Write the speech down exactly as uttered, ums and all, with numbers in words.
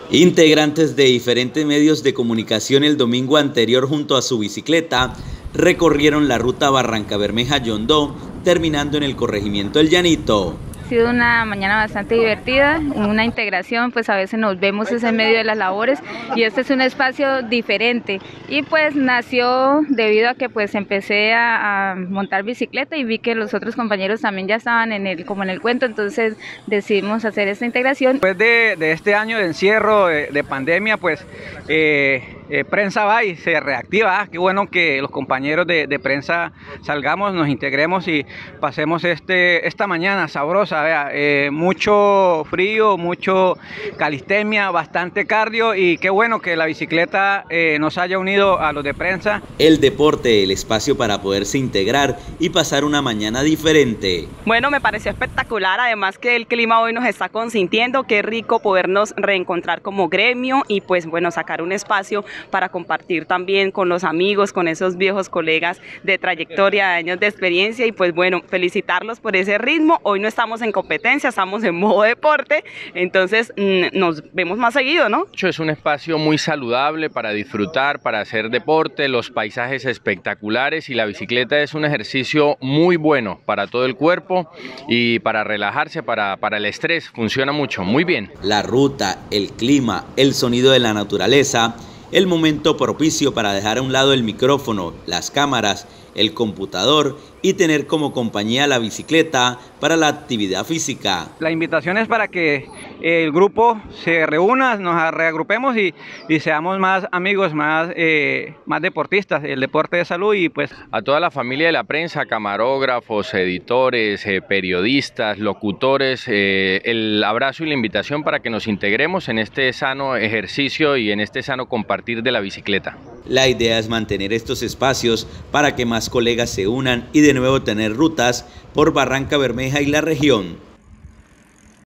Integrantes de diferentes medios de comunicación el domingo anterior junto a su bicicleta recorrieron la ruta Barrancabermeja-Yondó, terminando en el corregimiento El Llanito. Ha sido una mañana bastante divertida, una integración, pues a veces nos vemos en medio de las labores y este es un espacio diferente y pues nació debido a que pues empecé a, a montar bicicleta y vi que los otros compañeros también ya estaban en el, como en el cuento, entonces decidimos hacer esta integración. Después de, de este año de encierro, de, de pandemia, pues eh, eh, Prensa va y se reactiva. Ah, qué bueno que los compañeros de, de prensa salgamos, nos integremos y pasemos este, esta mañana sabrosa. Vea, eh, mucho frío, mucho calistenia, bastante cardio y qué bueno que la bicicleta eh, nos haya unido a los de prensa. El deporte, el espacio para poderse integrar y pasar una mañana diferente. Bueno, me pareció espectacular, además que el clima hoy nos está consintiendo, qué rico podernos reencontrar como gremio y pues bueno, sacar un espacio para compartir también con los amigos, con esos viejos colegas de trayectoria, de años de experiencia y pues bueno, felicitarlos por ese ritmo. Hoy no estamos en en competencia, estamos en modo deporte, entonces nos vemos más seguido, ¿no? Es un espacio muy saludable para disfrutar, para hacer deporte, los paisajes espectaculares y la bicicleta es un ejercicio muy bueno para todo el cuerpo y para relajarse, para, para el estrés, funciona mucho, muy bien. La ruta, el clima, el sonido de la naturaleza, el momento propicio para dejar a un lado el micrófono, las cámaras, el computador y tener como compañía la bicicleta para la actividad física. La invitación es para que el grupo se reúna, nos reagrupemos y, y seamos más amigos, más, eh, más deportistas, el deporte de salud y pues... A toda la familia de la prensa, camarógrafos, editores, eh, periodistas, locutores, eh, el abrazo y la invitación para que nos integremos en este sano ejercicio y en este sano compartir de la bicicleta. La idea es mantener estos espacios para que más colegas se unan y de nuevo tener rutas por Barrancabermeja y la región.